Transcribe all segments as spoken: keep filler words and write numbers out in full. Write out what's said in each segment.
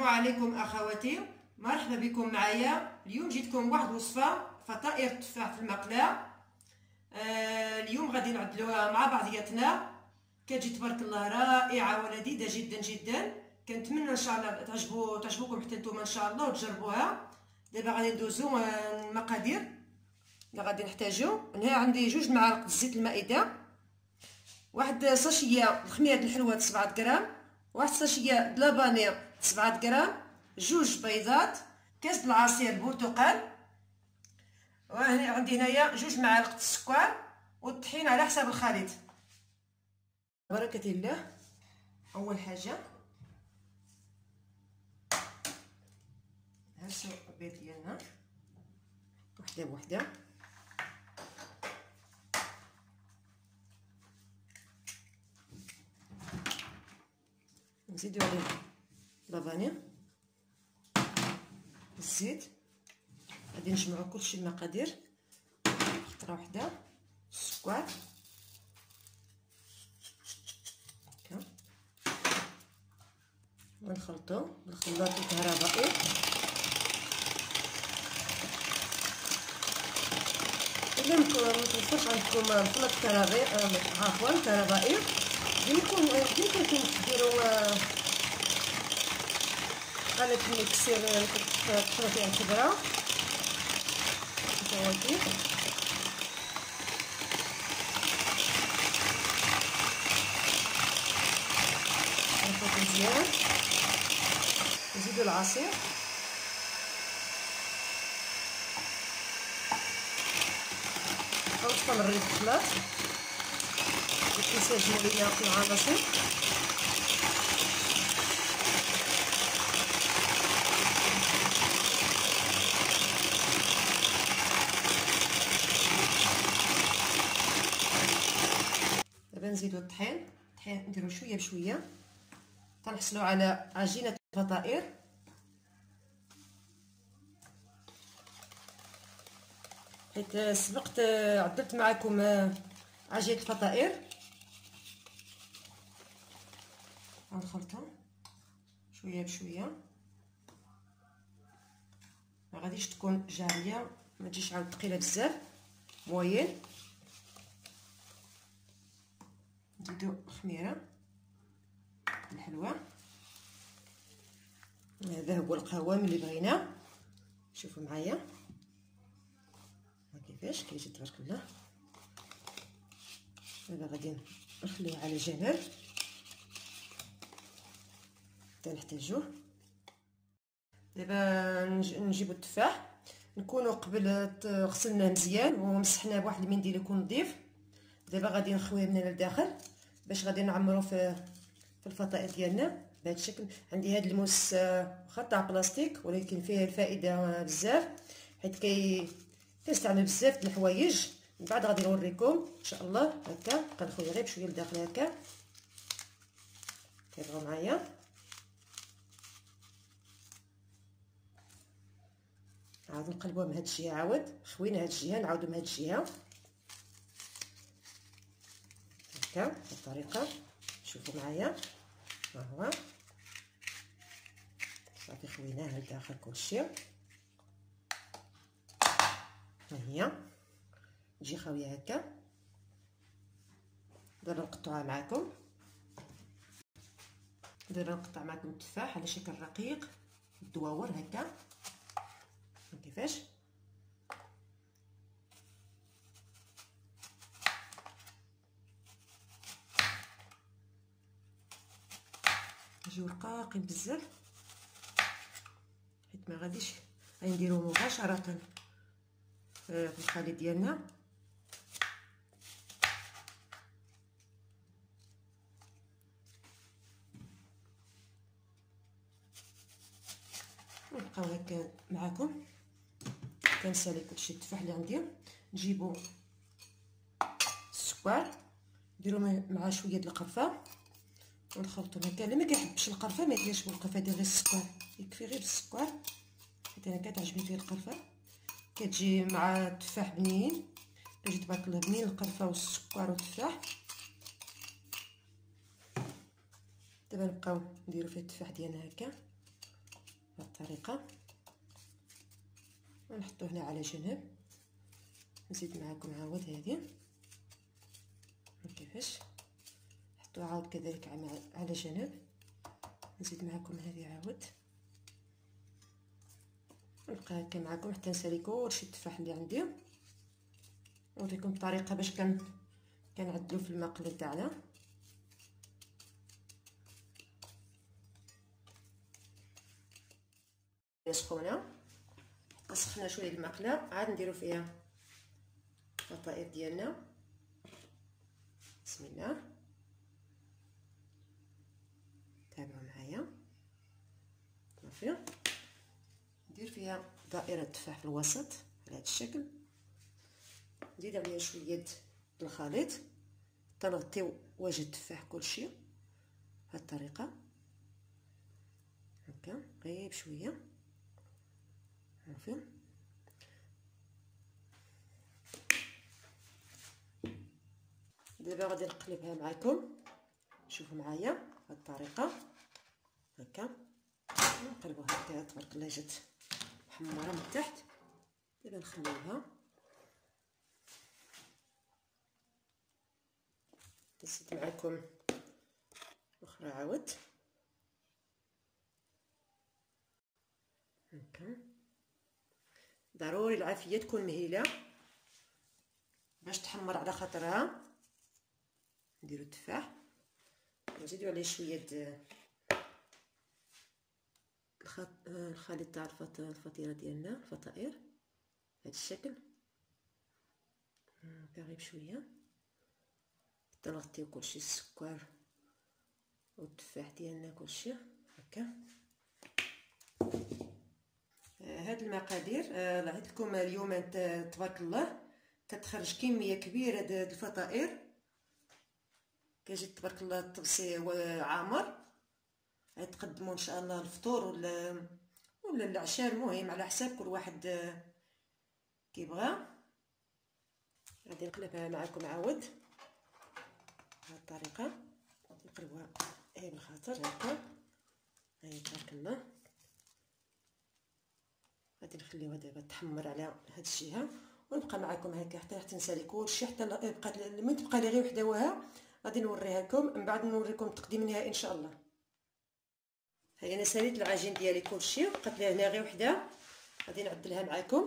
السلام عليكم اخواتي، مرحبا بكم معايا. اليوم جيتكم واحد وصفه فطائر التفاح في المقله. آه اليوم غادي نعدلوها مع بعضياتنا. كتجي تبارك الله رائعه ولذيذه جدا جدا. كنتمنى ان شاء الله تعجبو تعجبوكم حتى نتوما ان شاء الله وتجربوها. دابا غادي ندوزو المقادير اللي غادي نحتاجو. هنا عندي جوج معالق زيت المائده، واحد ساشيه الخميره الحلوه سبعة غرام، واحد ساشيه لابانير سبعة غرام، جوج بيضات، كاس العصير برتقال، وهنا عندي هنايا جوج معالق السكر والطحين على حسب الخليط. بركه الله. اول حاجه هرسو البيض ديالنا وحده بوحده، نزيدو عليه لافاني، الزيت، غادي نجمعو كلشي المقادير خطره وحده، السكر هكا، ونخلطو بالخلاط الكهربائي. الا متوفرش عندكم الخلاط الكهربائي عفوا الكهربائي يمكن يمكن ديروا آلة المكسير تحطو فيها الخضرة الفواكه. نخلطو مزيان، نزيدو العصير، ونستمروا في الخلاط ينسجموا لينا في العناصر. دابا نزيدو الطحين، الطحين نديرو شويه بشويه تنحصلو على عجينه الفطائر. حيت سبقت عدلت معكم عجينه الفطائر. غنخلطها شويه بشويه، ما غاديش تكون جاريه، ما تجيش عاود ثقيله بزاف، موين. نزيدو الخميره الحلوه، هذا هو القوام اللي بغيناه. شوفوا معايا كيفاش كيجي تبارك الله. هذا غادي نخليه على جنب حتى نحتاجوه. دابا نجيبو التفاح، نكونوا قبل غسلناه مزيان ومسحناه بواحد المنديل يكون نظيف. دابا غادي نخويه من الداخل باش غادي نعمرو في في الفطائر ديالنا بهذا الشكل. عندي هذا الموس واخا تاع بلاستيك ولكن فيه الفائده بزاف، حيت كي كنستعمل بزاف د الحوايج. من بعد غادي نوريكم ان شاء الله. هكا كنخوي غير بشويه لداخل هكا، كيبغوا معايا. عاود نقلبوها من هاد الجهه، عاود خوينا هاد الجهه نعاودو من هاد الجهه هكا بهاد الطريقه. شوفوا معايا ها هو صافي خويناه لداخل كلشي. ها هي تجي خاويه هكا. دابا نقطعها معكم. دابا نقطع معكم التفاح على شكل رقيق الدواور هكا كيفاش. يجيو رقاقين بزاف، حيت ما غاديش غنديروه مباشره في الخليط ديالنا. نبقاو هكا معكم. كنسالي كلشي التفاح اللي عندي. نجيبو السكر نديرو مع شويه د القرفه ونخلطو هكا. اللي ما كيحبش القرفه ما يديرش بالقرفه، يدير غير السكر، يكفي غير السكر. حيت انا كتعجبني فيه القرفه، كتجي مع التفاح بنين، كتجي تبارك الله بنين القرفه والسكر والتفاح. دابا نبقاو نديرو فيه التفاح ديالنا هكا بهذه الطريقه ونحطو هنا على جنب. نزيد معكم عاود هذه كيفاش نحطوها عاود كذلك على جنب. نزيد معكم هذه عاود نبقى هكا معكم حتى نسالي كلشي التفاح اللي عندي. نوريكم الطريقه باش كان كنعدلو في المقله تاعنا. سخونه سخنا شويه المقله، عاد نديرو فيها الفطائر ديالنا. بسم الله، تابعوا معايا. صافي، ندير فيها دائره تفاح في الوسط على هذا الشكل. نزيد عليها شويه الخليط حتى نغطيو وجه التفاح كلشي بهذه الطريقه هكا غير بشويه. صافي، دابا غادي نقلبها معكم. شوفوا معايا بهذه الطريقه هكا نقلبوها حتى تبارك الله جات محمره من تحت. دابا نخليوها نزيد معكم اخرى عاود هكا. ضروري العافيه تكون مهيله باش تحمر على خاطرها. نديرو التفاح نزيدو عليه شويه الخليط تاع الفطيره ديالنا الفطائر بهذا الشكل هكا غير بشويه حتى نغطيو كلشي السكر والتفاح ديالنا كلشي هكا. هاد المقادير لعيت لكم اليوم تبارك الله كتخرج كميه كبيره د الفطائر. كيجي تبارك الله الطبسي عامر. غتقدموا ان شاء الله الفطور ولا ولا العشاء، المهم على حساب كل واحد كيبغى. غادي نقلبها معكم عاود بهذه الطريقه. نقلبوها اي بالخاطر هكا هاي تبارك الله. غادي نخليوها دابا تحمر على هاد الجهه ونبقى معكم هكا حتى تنسالي كلشي حتى بقات من تبقى لي غير وحده وها. غادي نوريها لكم من بعد نوريكم التقديم النهائي ان شاء الله. هاي انا ساليت العجين ديالي كلشي بقات لي هنا غير وحده. غادي نعدلها معكم.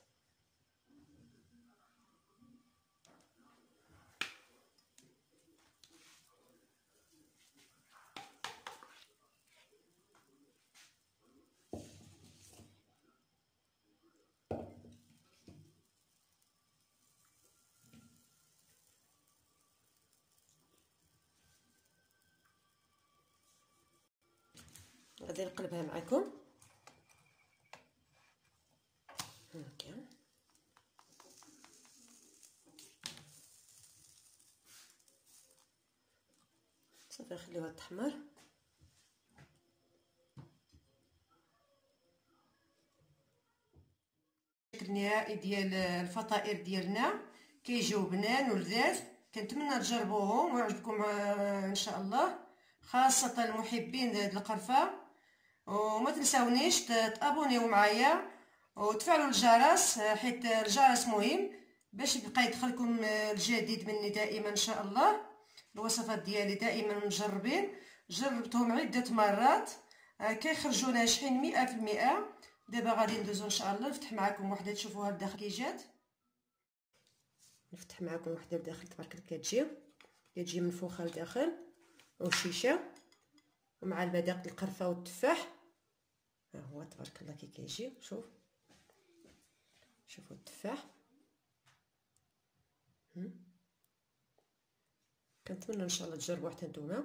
غادي نقلبها معكم هكا. صافي نخليوها تحمر. الشكل النهائي ديال الفطائر ديالنا كيجيو بنان ولذاذ. كنتمنى تجربوهم ويعجبكم ان شاء الله، خاصه محبين القرفه. وما تنساونيش تابونيو معايا وتفعلوا الجرس حيت الجرس مهم باش يبقى يدخلكم الجديد مني دائما ان شاء الله. الوصفات ديالي دائما مجربين، جربتهم عده مرات كيخرجوا ناجحين مئة في المئة. دابا غادي ندوزو ان شاء الله نفتح معكم وحده تشوفوها لداخل كي جات. نفتح معكم وحده لداخل تبارك الله كتجي كتجي منفوخه لداخل وشيشه ومع المذاق القرفه والتفاح. ها هو تبارك الله كي كيجي. شوف شوفوا التفاح. كنتمنى ان شاء الله تجربوا حتى نتوما.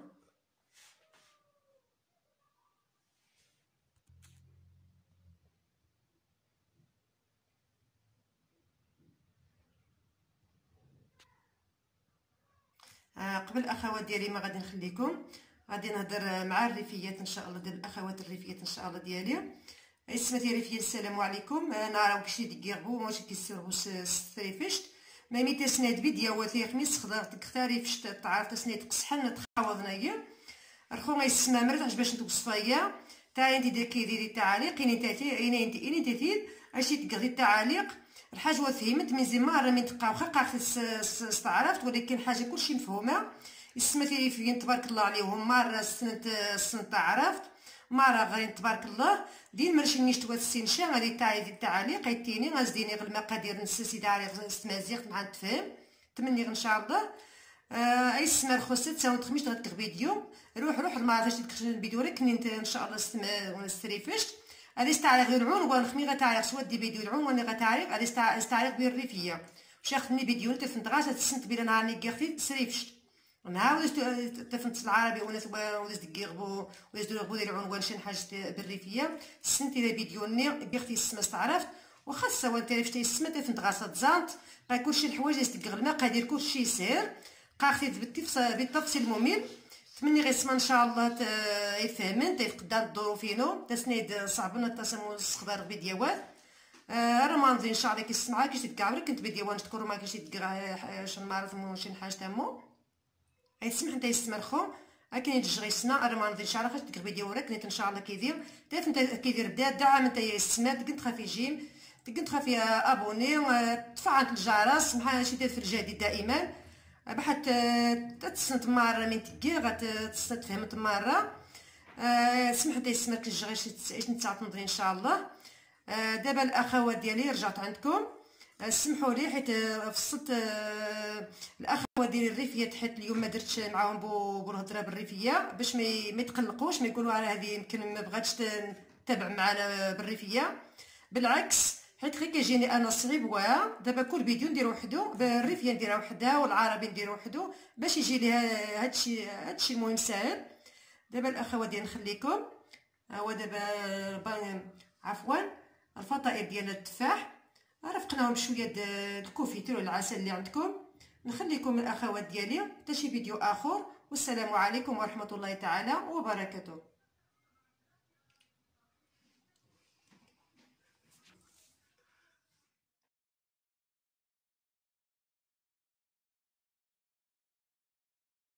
آه قبل الاخوات ديالي ما غادي نخليكم، غادي نهضر مع الريفيات ان شاء الله ديال الاخوات الريفيات ان شاء الله ديالي. اسمتي ريفيات السلام عليكم. نراو كشي ديغبو ماشي كيسيرو ستريفشت ما ميت سناد بيديا وثي خميس خضرت كثاري فشت تعرف سنيت قصحن تخاوضنايا رخو ما يسمى مرت باش نتوصفايا تا انت كيديري التعاليق اني تاتي اني انت اني تاتي اشي تقضي التعاليق الحاجه فهمت من زي مره من تبقى واخا قاعد استعرفت ولكن حاجه كلشي مفهومه. السمات فين تبارك الله عليهم مره السنت السنت عرفت مره غير تبارك الله دين مرشي نشتوات السنشا غادي تاعي التعاليق غيتيني غازديني غير المقادير نسيتي داري استمازيغ مع نتفهم تمني ان شاء الله. آه اي السمار خصت ساون تخميش تغدك فيديو روح روح ما عرفتش ديك الفيديو راك انت ان شاء الله استم ونستريفشت هذه استعرض العون ونخمي غتعرف سوا دي فيديو العون وني غتعرف هذه استعرض بالريفيه واش خدني فيديو انت فهمت غاش تسنت بلا نهار ني كيرتي سريفشت نعاود تفهمت العربي وناس وناس ديغبو وناس ديغبو ديال العون شي حاجه بالريفيه سنتي لي فيديو ني بيختي السما استعرفت وخاصه وانت عرفتي السما تفهمت غاصه تزانت راه كلشي الحوايج اللي تدق المقادير كلشي يسير قاختي تبتي بالتفصيل ممل تمني غير اسمها ان شاء الله يفهمن تيفقدان الظروفينو تسنيد صعبنا تسمو استخدار فيديوهات آه راه ما نظن ان شاء الله كيسمعها كيش تكعبر كنت فيديوهات تذكروا ما كاينش تقرا شن معرف شي حاجه تمو اي سمح نتا يسمرخو اكن يجري السنه راه ما نظن ان شاء الله فاش تقرا فيديو راك نيت ان شاء الله كيدير تعرف انت كيدير بدا دعم انت يسمع كنت خافي جيم كنت خافي ابوني تفعلت الجرس بحال شي في الجديد دائما بحال تسنت مره من تكي غتسنت فهمت مره أه سمح لي سمعت الجغي شي نتاع تنظري ان شاء الله. أه دابا الاخوات ديالي رجعت عندكم أه سمحوا لي حيت فصلت أه الاخوات ديالي الريفيه حيت اليوم ما درتش معاهم بالهضره بالريفيه باش ما يتقلقوش ما يقولوا على هذه يمكن ما بغاتش تتابع معنا بالريفيه بالعكس حيت غير كيجيني انا صعيب واه دابا كل فيديو ندير وحدو بالريفيه نديرها وحدها والعربي ندير وحدو باش يجي لي هادشي هادشي المهم ساهل. دابا الاخوات ديالي نخليكم هو دابا عفوا الفطائر ديال التفاح رافقناهم شويه د الكوفيتور والعسل اللي عندكم نخليكم الاخوات ديالي حتى شي فيديو اخر والسلام عليكم ورحمه الله تعالى وبركاته.